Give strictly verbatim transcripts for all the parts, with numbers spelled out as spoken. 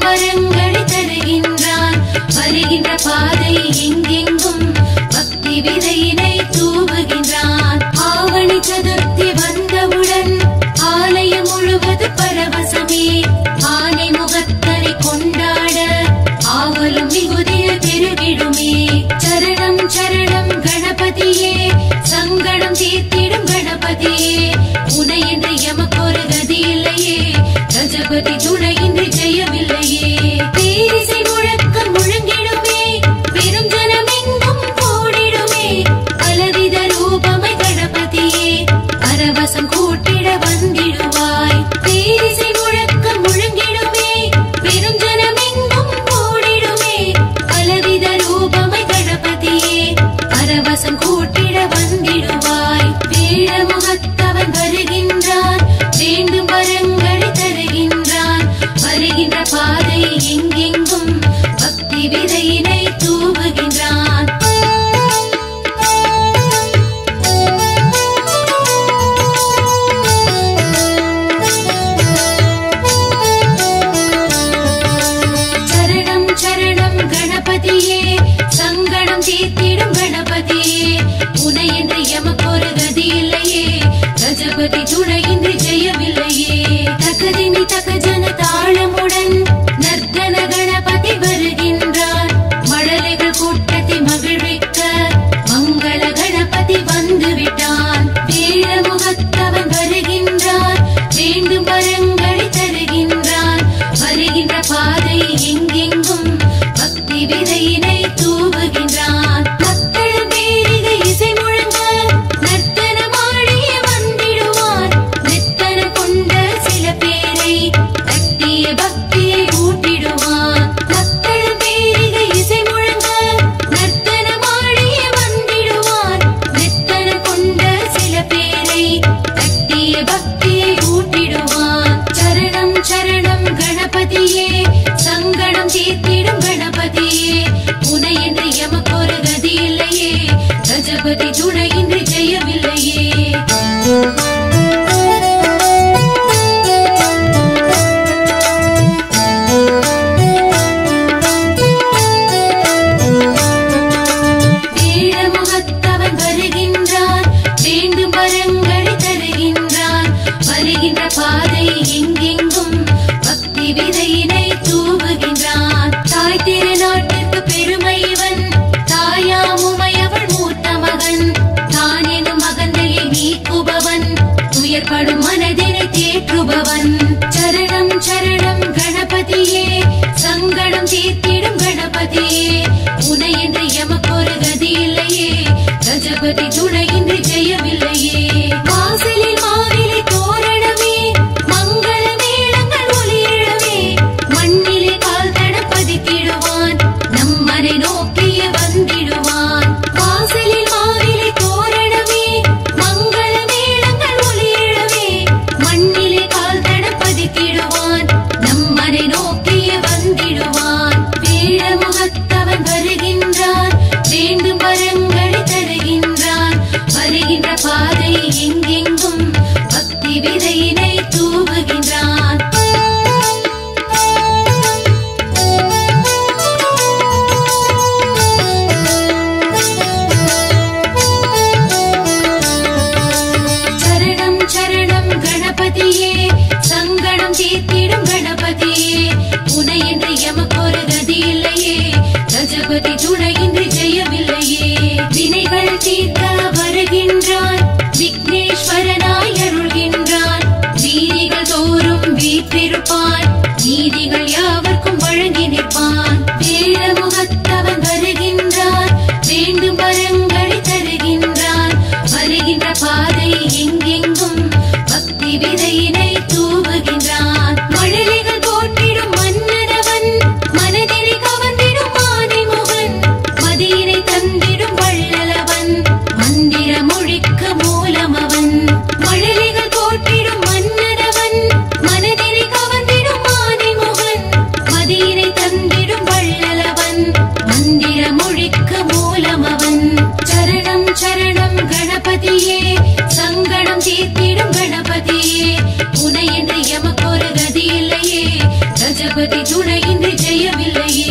வரங்களை தருகின்றான். வருகின்ற பாதை எங்கெங்கும் பக்தி விதையினை தூவுகின்றான். ஆவணி சதுர்த்தி வந்தவுடன் ஆலயம் முழுவது பரவசமே. ஆனை முகத்தரை கொண்டாட ஆவலும் மிகுதிய பெருகிடுமே. சரணம் சரணம் கணபதியே, சங்கடம் தீர்த்திடும் கணபதியே. உனையின்றி எமக்கொரு கதி இல்லையே, கஜபதி துணையின்றி ஜெயமில்லையே. பேரிசை முழக்கம் முழங்கிடுமே, பெரும் ஜனம் எங்கும் கூடிடுமே. பலவித ரூபமை கணபதியே, பரவசம் கூட்டிட வந்திடுவாய். பேரிசை முழக்கம் முழங்கிடுமே, பெரும் ஜனம் எங்கும் கூடிடுமே. பலவித ரூபமை கணபதியே, பரவசம் கூட்டிட வந்திடுவாய். வேட முகத்தவன் வருகின்றான், வேண்டும் வரங்களை தருகின்றான். வருகின்ற பாதை எங்கெங்கும் பக்தி விதையினை தூவுகின்றான். சரணம் சரணம் கணபதியே, சங்கடம் தீர்த்திடும் கணபதியே. உனையின்றி எமக்கொரு கதி இல்லையே, கஜபதி துணையின்றி ஜெயமில்லையே. தகதிமி தகஜன தாளமுடன் நர்த்தன கணபதி வருகின்றான். மழலைகள் கூட்டத்தை மகிழ்விக்க மங்கள கணபதி வந்து விட்டான். வேட முகத்தவன் வருகின்றான், வேண்டும் வரங்களை தருகின்றான். வருகின்ற பாதை எங்கெங்கும் பக்தி விதையினை தூவுகின்றான். மக்கள் பேரிகை இசை முழங்க நர்த்தனமாடிய வந்திடுவான். நித்தன கொண்ட சில பேரை தட்டிய பக்தியை ஊட்டிடுவான். மக்கள் பேரிகை இசை முழங்க நர்த்தனமாடிய வந்திடுவான். நித்தன கொண்ட சில பேரை தட்டிய பக்தியை ஊட்டிடுவான். சரணம் சரணம் கணபதியே, சங்கடம் தீர்த்திடும் கணபதியே. உனையின்றி எமக்கொரு கதி இல்லையே, கஜபதி துணையின்றி ஜெயமில்லையே. வேட முகத்தவன் வருகின்றான், வேண்டும் வரங்களை தருகின்றான். வருகின்ற பாதை எங்கெங்கும் பக்தி விதையினை தூவுகின்றான். தாய் திருநாட்டிற்கு பெருமை இவன், தாயாம் உமையவள் மூத்த மகன். தான் எனும் மகந்தையை நீக்குபவன், துயர்படும் மனதினை தேற்றுபவன். சரணம் சரணம் கணபதியே, சங்கடம் தீர்த்திடும் கணபதியே. உனையின்றி எமக்கொரு கதி இல்லையே, கஜபதி துணையின்றி ஜெயமில்லையே. வாசலில் மாவிலை தோரணமே, மங்கள மேளங்கள் ஒலியிழவே. மண்ணிலே கால் தட பதித்திடுவான், நம்மனை நோக்கிய வந்திடுவான். வாசலில் மாவிலை தோரணமே, மங்கள மேளங்கள் ஒலியிழவே. மண்ணிலே கால் தட பதித்திடுவான், நம்மனை நோக்கிய வந்திடுவான். வேட முகத்தவன் வருகின்றான், வேண்டும் வரங்களை தருகின்றான். வருகின்ற பாதை எங்கெங்கும் பக்தி விதையினை தூவுகின்றான். சரணம் சரணம் கணபதியே, சங்கடம் தீர்த்திடும் கணபதியே. உனையின்றி எமக்கொரு கதி இல்லையே, கஜபதி துணையின்றி ஜெயமில்லையே. வினைகள் தீர்க்க வருகின்றான், விக்னேஸ்வரனாய் அருள்கின்றான். வீதிகள் தோறும் வீற்றிருப்பான், நீதிகள் யாவர்க்கும் வழங்கி நிற்பான். வேட முகத்தவன் வருகின்றான், வேண்டும் வரங்களை தருகின்றான். வருகின்ற பாதை எங்கெங்கும் பக்தி விதையினை தூவுகின்றான். மழலைகள் போற்றிடும் மன்னனவன், மனதினை கவர்ந்திடும் ஆனை முகன். மதியினை தந்திடும் வள்ளலவன், கஜபதி துணையின்றி ஜெயமில்லையே.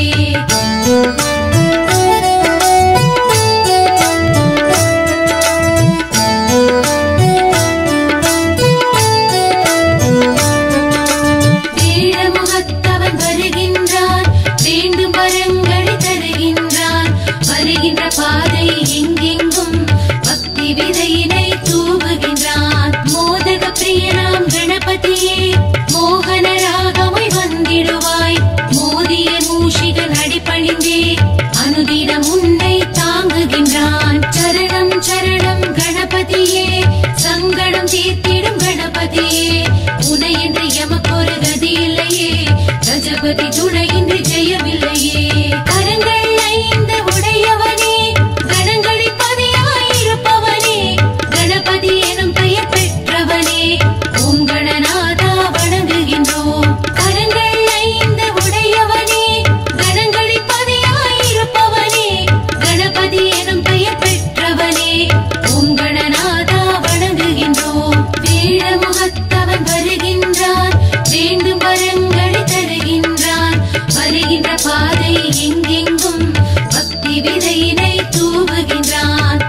வேடமுகத்தவன் வருகின்றான், வேண்டும் வரங்களை தருகின்றான். வருகின்ற பாதை எங்கெங்கும் பக்தி விதையினை தூவுகின்றான். மோதக பிரியனாம் கணபதியே, மோகன ராகமாய் வந்திடுவாய். மோதிய மூஷிகன் அடிபணிந்தே அனுதினம் உன்னை தாங்குகின்றான். சரணம் சரணம் கணபதியே, சங்கடம் தீர்த்திடும் கணபதியே. உனையின்றி எமக்கொரு கதி இல்லையே, கஜபதி துணையின்றி ஜெயமில்லையே. கரங்கள் ஐந்து உடையவனே, கணங்களின் பதியாயிருப்பவனே, கணபதி எனும் பெயர் பெற்றவனே, ஓம் கணநாதா வணங்குகின்றோம். கரங்கள் ஐந்து உடையவனே, கணங்களின் பதியாயிருப்பவனே, கணபதி எனும் பெயர் பெற்றவனே, ஓம் கணநாதா வணங்குகின்றோம். வேடமுகத்தவன் வருகின்றான், வேண்டும் வரங்களை தருகின்றான். வருகின்ற பாதை எங்கெங்கும் பக்தி விதையினை தூவுகின்றான்.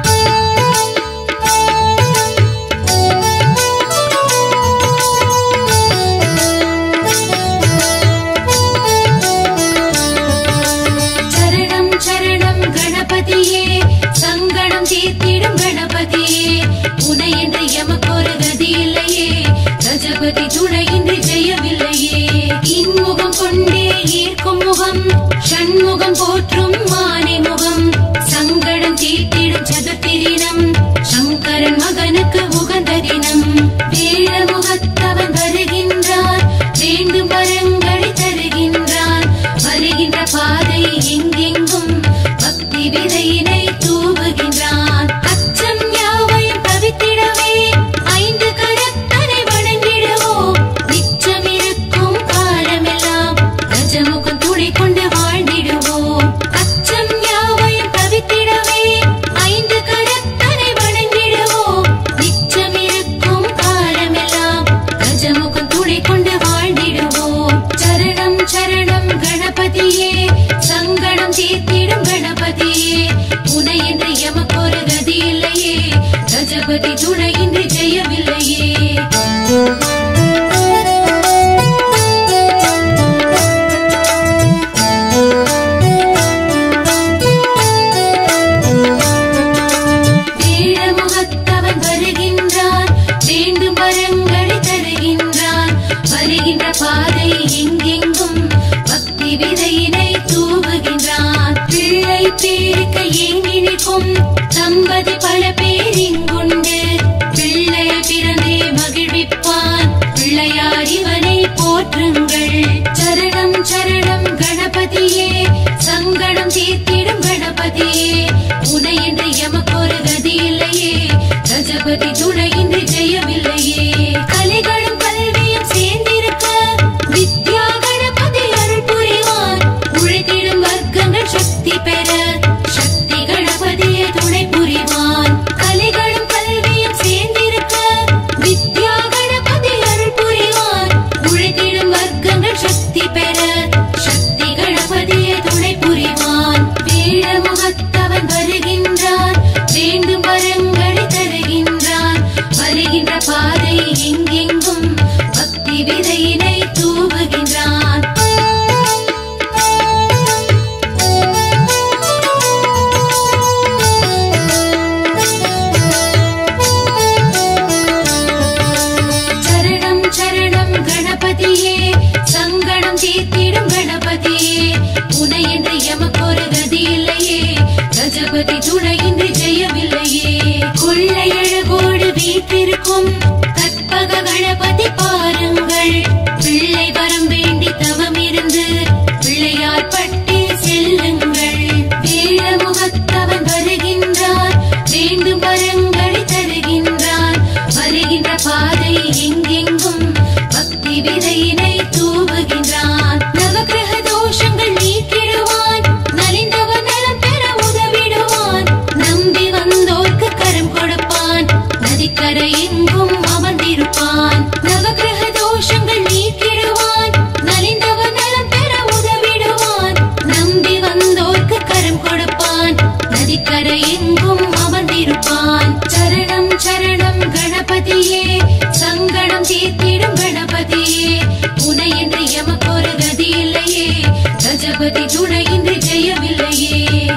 சரணம் சரணம் கணபதியே, சங்கடம் தீர்த்திடும் கணபதியே. உனையின்றி எமக்கொரு கதி இல்லையே, கஜபதி துணையின்றி ஜெயமில்லையே. இன்முகம் கொண்டே ஈர்க்கும் முகம், ஷண்முகம் போற்றும் மானை முகம். சங்கடம் தீர்த்திடும் சதுர்த்திதினம், சங்கரன் மகனுக்கு உகந்த தினம். வேடமுகத்தவன் வருகின்றான், வேண்டும் வரங்களை தருகின்றான். வருகின்ற பாதை எங்கெங்கும் பக்தி விதையினை தூவுகின்றான். அச்சம் யாவையும் தவித்திடவே ஐந்து கரத்தனை வணங்கிடுவோம். நிச்சமிருக்கும் காலமெல்லாம் கஜமுகம் துணை கொண்டு வாழ்ந்திடுவோம். அச்சம் யாவையும் தவித்திடவே ஐந்து கரத்தனை வணங்கிடுவோம். நிச்சமிருக்கும் காலமெல்லாம் கஜமுகம் துணை கொண்டு வாழ்ந்திடுவோம். சரணம் சரணம் கணபதியே, சங்கடம் தீர்த்திடும் கணபதியே. உனையின்றி எமக்கொரு கதி இல்லையே, கஜபதி துணையின்றி ஜெயமில்லையே. வேடமுகத்தவன் வருகின்றான், வேண்டும் வரங்களை தருகின்றான். வருகின்ற பாதை எங்கெங்கும் பக்தி விதையினை தூவுகின்றான். பிள்ளை பேருக்கு ஏங்கி நிற்கும் தம்பதி பல பேர் இங்குண்டு. பிள்ளையை பிறந்தே மகிழ்விப்பான், பிள்ளையார் இவனை போற்றுங்கள். சரணம் சரணம் கணபதியே, சங்கடம் தீர்த்திடும் கணபதியே. உனையின்றி எமக்கொரு கதி இல்லையே, கஜபதி துணையின்றி ஜெயமில்லையே. கலைகளும் கல்வியும் சேர்ந்திருக்க வித்யா கணபதி அருள் புரிவான். உழைத்திடும் வர்க்கங்கள் சக்தி பெற சக்தி கணபதியே துணை புரிவான். கலைகளும் கல்வியும் சேர்ந்திருக்க வித்யா கணபதி அருள் புரிவான். உழைத்திடும் வர்க்கங்கள் சக்தி பெற சக்தி கணபதியே துணை புரிவான். வேடமுகத்தவன் வருகின்றான், வேண்டும் வரங்களை தருகின்றான். வருகின்ற பாதை எங்கெங்கும் பக்தி விதையினை தூவுகின்றான். சரணம் சரணம் கணபதியே, சங்கடம் தீர்த்திடும் கணபதியே. உனையின்றி எமக்கொரு கதி இல்லையே, கஜபதி துணையின்றி ஜெயமில்லையே. கொள்ளையழகோடு வீற்றிருக்கும் கற்பக கணபதி பாருங்கள். பிள்ளை வரம் வேண்டி தவம் இருந்து பிள்ளையார் பட்டி செல்லுங்கள். வேடமுகத்தவன் வருகின்றான், வேண்டும் வரங்களை தருகின்றான். வருகின்ற பாதை எங்கெங்கும் பக்தி விதையினை தூவுகின்றான். நவகிரக தோஷங்கள் நீக்கிடுவான், நலிந்தவன் நலம் பெற உதவிடுவான். நம்பி வந்தோர்க்கு கரம் கொடுப்பான், நதிக்கரை எங்கும் அமர்ந்திருப்பான். நவகிரக தோஷங்கள் நீக்கிடுவான், நலிந்தவன் நலம் எங்கும் அமர்ந்திருப்பான். சரணம் சரணம் கணபதியே, சங்கடம் தீர்த்திடும் கணபதியே, உனையின்றி எமக்கொரு கதி இல்லையே, கஜபதி துணையின்றி ஜெயமில்லையே.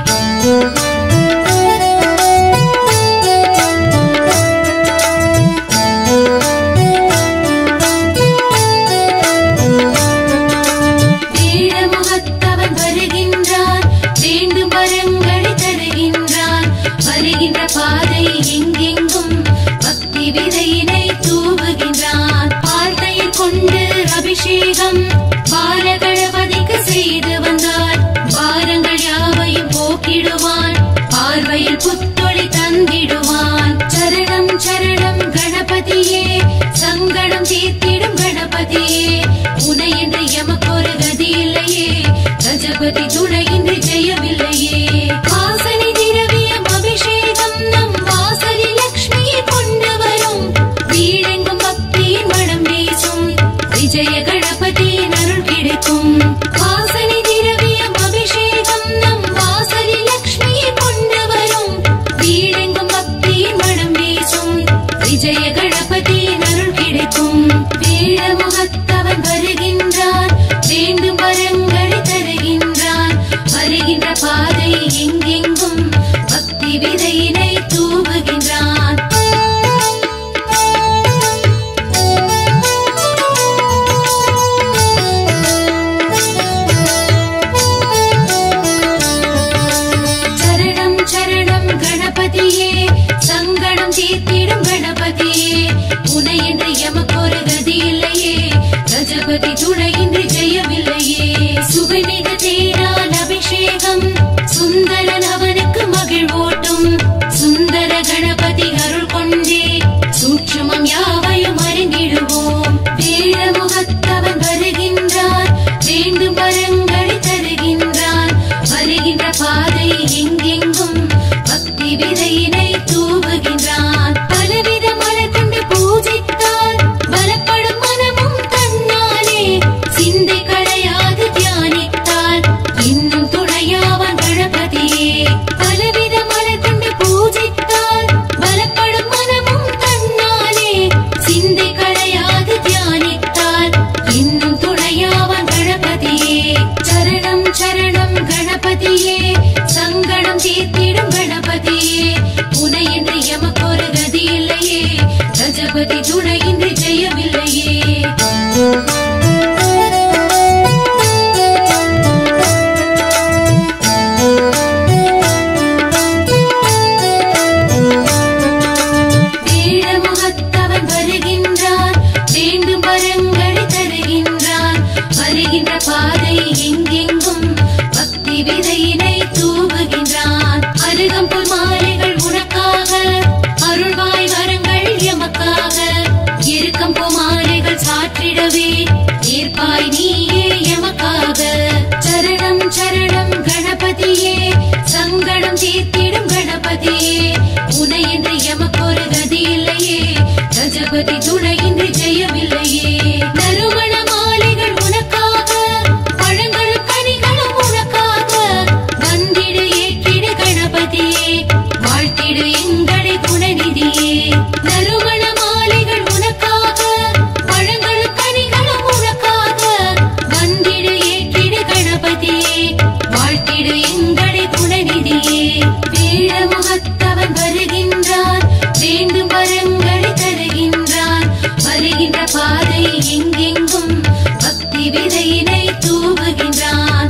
வேடமுகத்தவன் வருகின்றான், வேண்டும் வரங்களை தருகின்றான். வருகின்ற பாதை எங்கெங்கும் பக்தி விதையினை தூவுகின்றான். பால்தயிர் கொண்டு அபிஷேகம் பாலகணபதிக்கு செய்து வந்தார். பாரங்கள் யாவையும் போக்கிடுவான், பார்வையில் புத்தொளி தந்திடுவான். சரணம் சரணம் கணபதியே, சங்கடம் தீர்த்திடும் கணபதியே, உனையின்றி எமக்கொரு கதி இல்லையே, கஜபதி துணையின்றி ஜெயமில்லையே. வாசனை திரவியம் அபிஷேகம் நம் வாசலில் லக்ஷ்மியை கொண்டு வரும். வீடெங்கும் பக்தியின் மனம் வீசும், விஜய கணபதியின் அருள் கிடைக்கும். வாசனை திரவியம் அபிஷேகம் நம் வாசலில் லக்ஷ்மியை கொண்டு வரும். வீடெங்கும் பக்தியின் மனம் வீசும், விஜய கணபதியின் அருள் கிடைக்கும். வேடமுகத்தவன் வருகின்றான், வேண்டும் வரங்களை தருகின்றான். வருகின்ற பாதை எங்கெங்கும் பக்தி விதையினை தூவுகின்றான். சரணம் சரணம் கணபதியே, சங்கடம் தீர்த்திடும் கணபதியே, உனையின்றி எமக்கொரு கதி இல்லையே, கஜபதி துணையின்றி ஜெயமில்லையே. சுவைமிகு தேரால் அபிஷேகம் சுந்தரன் அவனுக்கு மகிழ்வோட்டும். சுந்தர கணபதி அருள் கொண்டே சூட்சுமம் யாவையும் அறிந்திடுவோம். வேடமுகத்தவன் வருகின்றான், வேண்டும் வரங்களை தருகின்றான். வருகின்ற பாதை எங்கெங்கும் பக்தி விதையினை தூவுகின்றான். பலவித மலர் கொண்டு பூஜித்தால் பலப்படும் மனமும் தன்னாலே, சிந்தை களையாது தியானித்தால் இன்னும் துணையாவான் கணபதியே. பலவித மலர் கொண்டு பூஜித்தால் பலப்படும் மனமும் தன்னாலே, சிந்தை களையாது தியானித்தால் இன்னும் துணையாவான் கணபதியே. சரணம் சரணம் கணபதியே, சங்கடம் தீர்த்திடும் கணபதியே, உனையின்றி எமக்கொரு கதி இல்லையே, கஜபதி துணையின்றி ஜெயமில்லையே. வேடமுகத்தவன் வருகின்றான், வேண்டும் வரங்களை தருகின்றான். வருகின்ற பாதை எங்கெங்கும் பக்தி விதையினை தூவுகின்றான். அருகம்புல் மாலைகள் உனக்காக, அருள்வாய் வரங்கள் எமக்காக. இருக்கம்பு மாலைகள் சாற்றிடவே ஏற்பாய் நீயே எமக்காக. சரணம் சரணம் கணபதியே, சங்கடம் தீர்த்திடும் கணபதியே, உனையின்றி எமக்கொரு கதி இல்லையே, கஜபதி துணையின்றி ஜெயமில்லையே. நறுமண மாலைகள் உனக்காக, பழங்களும் கனிகளும் உனக்காக. வந்திடு ஏற்றிடு கணபதியே, வாழ்த்திடு எங்களை குணநிதியே. நறுமண மாலைகள் உனக்காக, பழங்களும் கனிகளும் உனக்காக. வந்திடு ஏற்றிடு கணபதியே, வாழ்த்திடு எங்களை குணநிதியே. வேடமுகத்தவன் வருகின்றான், வேண்டும் வரங்களை தருகின்றான். வருகின்ற பாதை எங்கெங்கும் பக்தி விதையினை தூவுகின்றான்.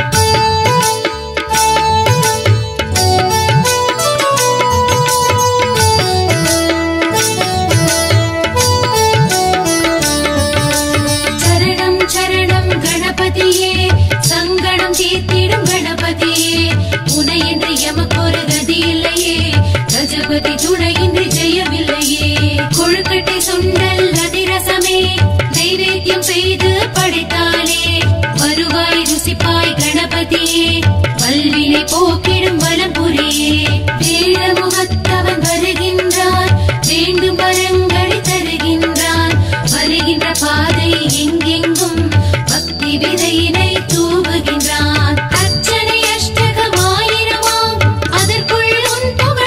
சரணம் சரணம் கணபதியே, சங்கடம் தீர்த்திடும் கணபதியே, உனையின்றி எமக்கொரு கதி இல்லையே, கஜபதி துணையின்றி ஜெயமில்லையே. கொழுக்கட்டை சுண்டல் அதிரசமே நைவேத்தியம் செய்து படைத்தாலே, வருவாய் ருசிப்பாய் கணபதியே, வல்வினை போக்கிடும் வலம்புரியே. வேடமுகத்தவன் வருகின்றான், வேண்டும் வரங்களை தருகின்றான். வருகின்ற பாதை எங்கெங்கும் பக்தி விதையினை தூவுகின்றான். அர்ச்சனை அஷ்டகமாயிரமாம், அதற்குள் உன் புகழ்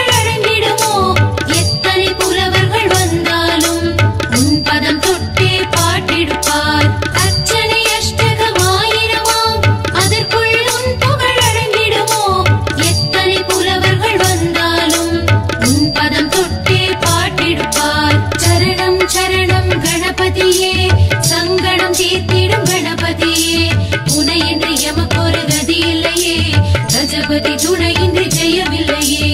கஜபதி துணையின்றி ஜெயமில்லையே.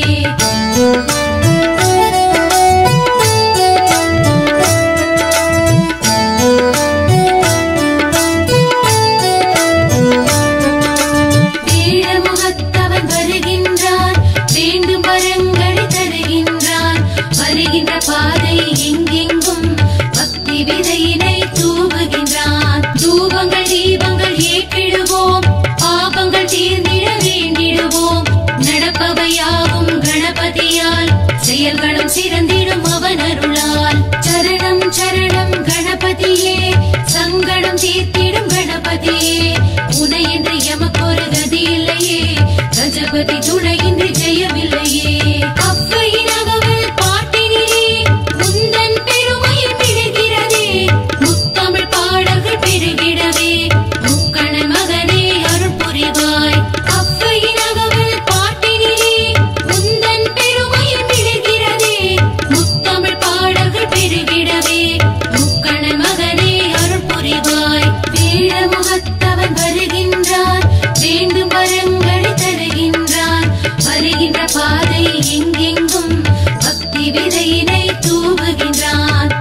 வீரமுகத்தவன் வருகின்றான், வேண்டும் வரங்களை தருகின்றான். வருகின்ற பாதை எங்கெங்கும் பக்தி விதையினை தூவுகின்றான். தூபங்கள் தீபங்கள் ஏற்றிடுவோம், பாபங்கள் தீர்ந்திட வேண்டிடுவோம். நடப்பவையாவும் கணபதியால், செயல்களும் சிறந்திடும் அவன் அருளால். சரணம் சரணம் கணபதியே, சங்கடம் தீர்த்திடும் கணபதியே. உனையின்றி எமக்கொரு கதி இல்லையே, கஜபதி துணையின்றி ஜெயமில்லையே. அவ்வையின் அகவல் பாட்டினிலே முந்தன் பெருமையில் விழுகிறதே, முத்தமிழ் பாடல்கள் பெருகிடவே முக்கணன் மகனே அருள் புரிவாய். அவ்வையின் அகவல் பாட்டினிலே முந்தன் பெருமையில் விழுகிறதே, முத்தமிழ் பாடல்கள் பெருகிடவே முக்கணன் மகனே அருள் புரிவாய். வீரமுகத்தவன் வருகின்றான், வேண்டும் வரங்களை தருகின்றான். வருகின்ற பாதை எங்கெங்கும் பக்தி விதையினை தூவுகின்றான்.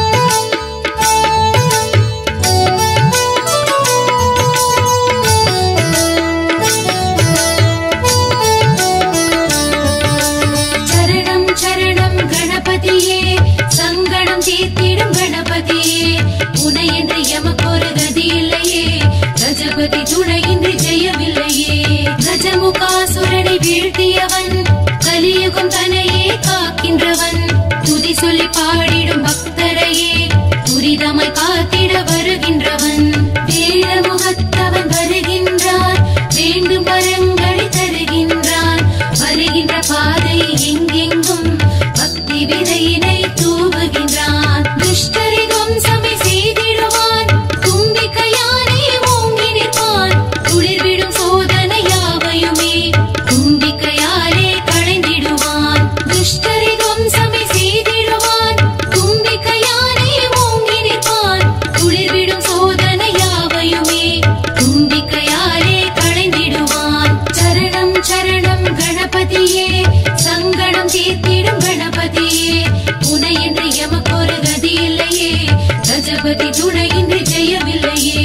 சரணம் சரணம் கணபதியே, சங்கடம் தீர்த்திடும் கணபதியே. உனையின்றி எமக்கொரு கதி இல்லையே, கஜபதி துணையின்றி ஜெயமில்லையே. கஜமுகாசுரனை வீழ்த்தியவன், கலியுகம் தன்னையே காக்கின்றவன். துதி சொல்லி பாடிடும் பக்தரையே துரிதமாய் காத்திட வருகின்றவன். வீரமுகத்தவன் வருகின்றான், வேண்டும் வரங்களை தருகின்றான். வருகின்ற பாதை எங்கெங்கும் பக்தி விதையினை தூவுகின்றான். துஷ்டரை துவம்சமை செய்திடுவான், தும்பிக்கையானை ஓங்கி நிற்பான். துளிர்விடும் சோதனை யாவையுமே தும்பிக்கையாலே களைந்திடுவான். துஷ்டரை துவம்சமை செய்திடுவான், தும்பிக்கையானை ஓங்கி நிற்பான். துளிர்விடும் சோதனை யாவையுமே தும்பிக்கையாலே களைந்திடுவான். சரணம் சரணம் கணபதியே, சங்கடம் தீர்த்திடும் கணபதியே. உனையின்றி எமக்கொரு கதி இல்லையே, கஜபதி துணையின்றி ஜெயமில்லையே.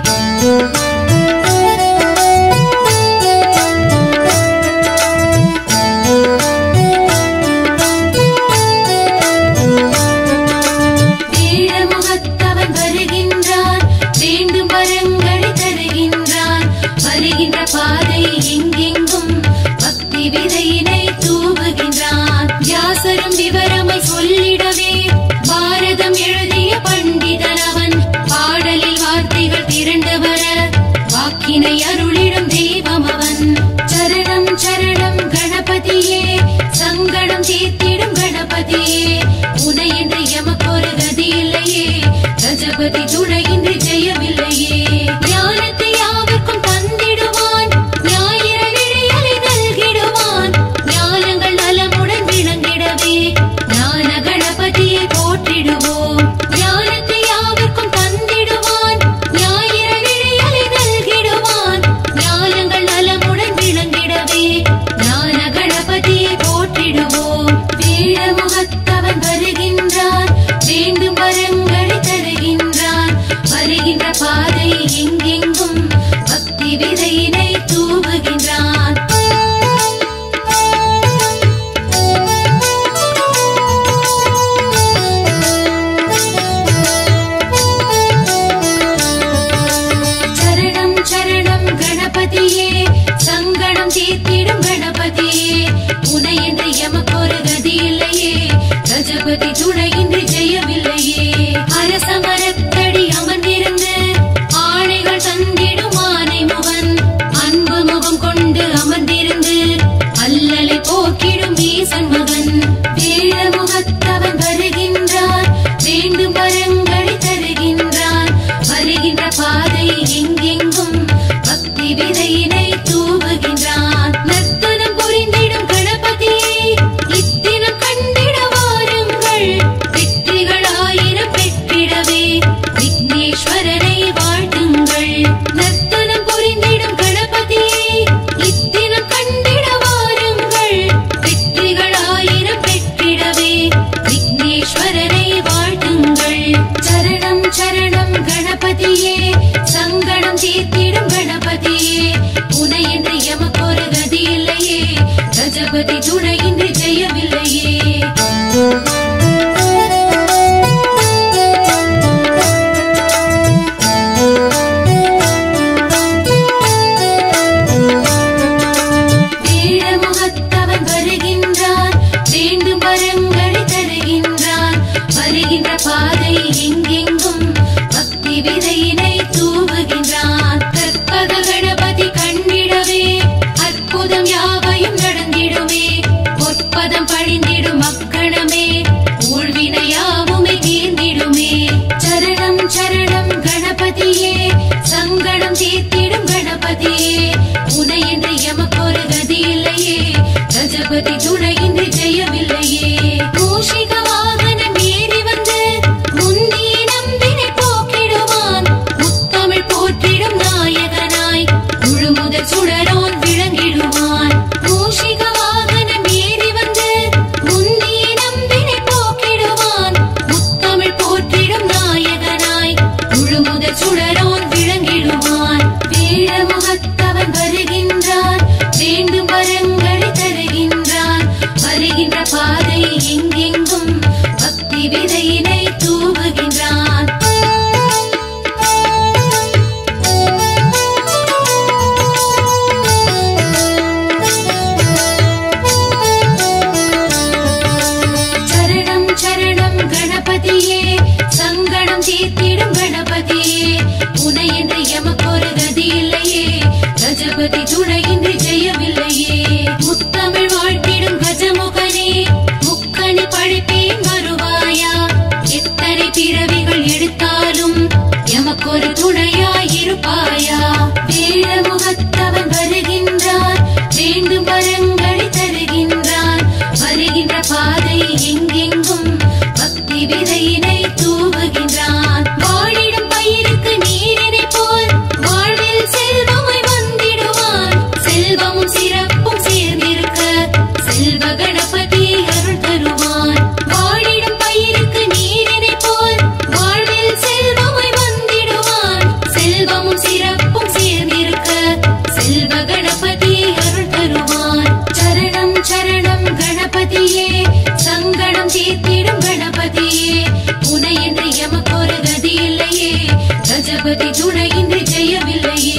வீரமுகத்தவன் வருகின்றான், வேண்டும் வரங்களை தருகின்றான். வருகின்ற பாதை எங்கெங்கும் பக்தி விதையினை தூவுகின்றான். வியாசரும் விவரமை சொல்லிடவே பாரதம் எழுதிய பண்டிதனவன். பாடலில் வார்த்தைகள் திரண்டு வர வாக்கினை அருளிடும் தெய்வம் அவன். சரணம் சரணம் கணபதியே, சங்கடம் தீர்த்திடும் கணபதியே. உனையின்றி எமக்கொரு கதி இல்லையே, கஜபதி துணையின்றி ஜெயமில்லையே. ஞானத்தை யாவர்க்கும் தந்திடுவான், ஞாயிற விழியலை நல்கிடுவான். ஞானங்கள் நலமுடன் விளங்கிடவே ஞான கணபதியை போற்றிடுவோம். ஞானத்தை யாவர்க்கும் தந்திடுவான், ஞாயிற விழியலை நல்கிடுவான். ஞானங்கள் நலமுடன் விளங்கிடவே ஞான கணபதியை போற்றிடுவோம். வீரமுகத்தவன் வருகின்றான், வேண்டும் வரங்களை தருகின்றான். வருகின்ற பாதை எங்கெங்கும் பக்தி விதையினை தூவுகின்றான். சரணம் சரணம் கணபதியே, சங்கடம் தீர்த்திடும் கணபதியே. உனையின்றி எமக்கொரு கதி இல்லையே, கஜபதி துணையின்றி ஜெயமில்லையே. அரசமரத்தடி அமர்ந்திருந்து ஆணைகள் தந்திடும் ஆனை முகன். அன்பு முகம் கொண்டு அமர்ந்திருந்து அல்லலை போக்கிடும் ஈசன் மகன். வீரமுகத்தவன் வருகின்றான், வேண்டும் வரங்களை தருகின்றான். வருகின்ற பாதை எங்கெங்கும் பக்தி விதையினை தூவுகின்றான். நர்த்தனம் புரிந்திடும் கணபதியை இத்தினம் கண்டிட வாருங்கள். வெற்றி கஜபதி துணையின்றி ஜெயமில்லையே. வேழமுகத்தவன் வருகின்றான், வேண்டும் வரங்களை தருகின்றான். வருகின்ற பாதை எங்கெங்கும் பக்தி விதையினை தூவுகின்றான். கற்பக கணபதி கண்டிடவே அற்புதம் யாவையும் நடந்திடுமே. பொற்பதம் பழிந்திடும் மக்கணமே, ஊழ்வினையாவுமே தீர்ந்திடுமே. சரணம் சரணம் கணபதியே, சங்கடம் தீர்த்திடும் கணபதியே. உனையின்றி எமக்கொரு கதி இல்லையே, கஜபதி துணையின்றி ஜெயமில்லையே. மூஷிக வாகனம் ஏறி வந்து முந்திய நம்பினை போக்கிடுவான். முத்தமிழ் போற்றிடும் நாயகனாய் முழுமுதல் சுடரோன் விளங்கிடுவான். மூஷிக வாகனம் ஏறி வந்து முந்திய நம்பினை போக்கிடுவான். முத்தமிழ் போற்றிடும் நாயகனாய் முழுமுதல் சுடரோன் விளங்கிடுவான். வேழமுகத்தவன் வருகின்றான், வேண்டும் வரங்களை தருகின்றான். வருகின்ற பாதை எங்கெங்கும் பக்தி விதையினை தூவுகின்றான். சரணம் சரணம் கணபதியே, சங்கடம் தீர்த்திடும் கணபதியே. உனையின்றி எமக்கொரு கதி இல்லையே, கஜபதி துணையின்றி ஜெயமில்லையே. முத்தமிழ் வாழ்த்திடும் கஜமுகனே, முக்கணி பழிப்பேன் வருவாயா. எத்தனை பிறவிகள் எடுத்தாலும் எமக்கொரு துணையாயிருப்பாயா. வேழமுகத்தவன் வருகின்றான், வேண்டும் வரங்களை தருகின்றான். வருகின்ற பாதை எங்கெங்கும் பக்தி விதையினை தூவுகின்றான். வாழிடும் பயிருக்கு நீரினை போல் வாழ்வில் செல்வமாய் வந்திடுவான். செல்வமும் சிறப்பும் சேர்ந்திருக்க செல்வ கணபதி அருள் தருவான். வாழிடும் பயிருக்கு நீரினை போல் வாழ்வில் செல்வமாய் வந்திடுவான். செல்வமும் சிறப்பும் சேர்ந்திருக்க செல்வ கணபதி அருள் தருவான். சரணம் சரணம் கணபதியே, சங்கடம் தீர்த்திடும் கணபதியே. உனையின்றி எமக்கொரு கதி இல்லையே, கஜபதி துணையின்றி ஜெயமில்லையே.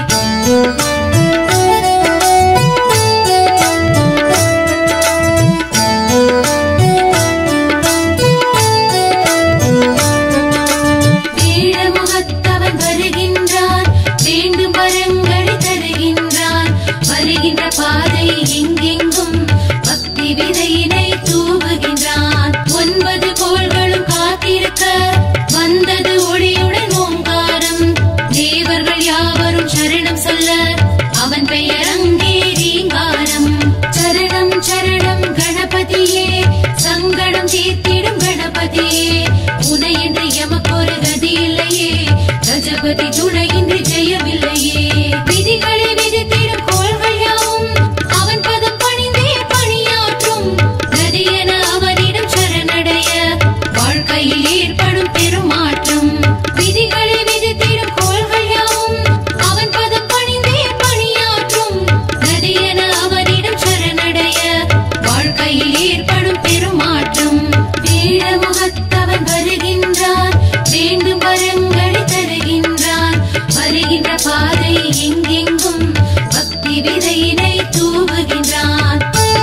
வேழமுகத்தவன் வருகின்றான், வேண்டும் வரங்களை தருகின்றான். வருகின்ற பாதை எங்கெங்கும் பக்தி விதையினை தூவுகின்றான். ஒன்பது கோள்களும் காத்திருக்க வந்தது ஒளியுடன் ஓங்காரம். தேவர்கள் யாவரும் சரணம் சொல்ல அவன் பெயர் அங்கே ரீங்காரம். சரணம் சரணம் கணபதியே, சங்கடம் தீர்த்திடும் கணபதியே. உனையின்றி எமக்கொரு கதி இல்லையே, கஜபதி துணையின்றி ஜெயமில்லையே. விதிகளை விதித்திடும் கோள்கள் யாவும் அவன் பதம் பணிந்தே பணியாற்றும். கதியென அவனிடம் சரணடைய வாழ்க்கையில் ஏற்படும் பெருமாற்றம். விதிகளை விதித்திடும் கோள்கள் யாவும் அவன் பதம் பணிந்தே பணியாற்றும். கதியென அவனிடம் சரணடைய வாழ்க்கையில் ஏற்படும் பெருமாற்றம். வேழமுகத்தவன் வருகின்றான், வேண்டும் வரங்களை தருகின்றான். வருகின்ற பாதை எங்கெங்கும் பக்தி விதையினை தூவுகின்றான்.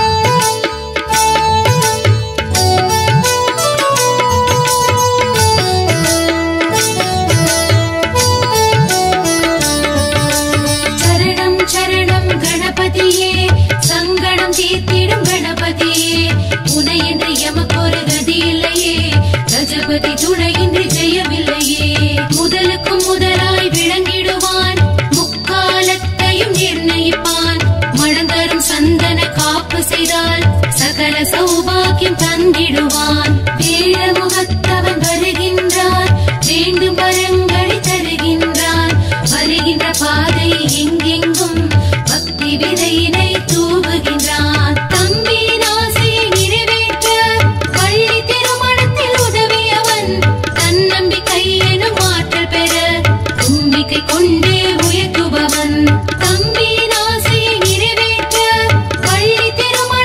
சரணம் சரணம் கணபதியே, சங்கடம் தீர்த்திடும் கணபதியே. உனையின்றி எமக்கொரு கதி இல்லையே, கஜபதி துணையின்றி ஜெயமில்லையே. முதலுக்கும் முதலாய் விளங்கிடுவான், முக்காலத்தையும் நிர்ணயிப்பான். மணந்தரும் சந்தன காப்பு செய்தால் சகல சௌபாக்கியம் தந்திடுவான். வேழமுகத்தவன் வருகின்றான், வேண்டும் வரங்களை தருகின்றான். வருகின்ற பாதை எங்கெங்கும் பக்தி விதையினை தூவுகின்றான். தம்பியின் ஆசையை நிறைவேற்ற வள்ளி திருமணத்தில் உதவியவன். தன்னம்பிக்கை எனும் ஆற்றல் பெற தும்பிக்கை கொண்டே உயர்த்துபவன். தம்பியின் ஆசையை நிறைவேற்ற வள்ளி திருமண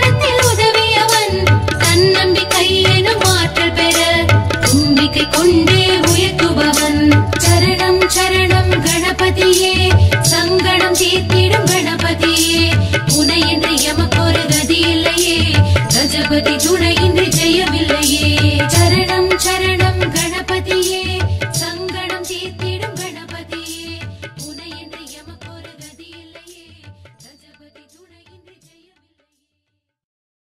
கணபதி துணை